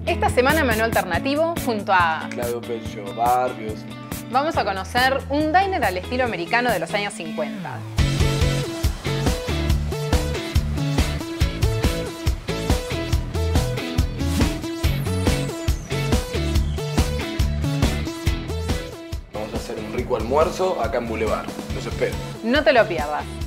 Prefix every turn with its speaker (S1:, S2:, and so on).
S1: Esta semana Menú Alternativo, junto a
S2: Claudio Pello Barrios.
S1: Vamos a conocer un diner al estilo americano de los años 50.
S2: Vamos a hacer un rico almuerzo acá en Boulevard. Los espero.
S1: No te lo pierdas.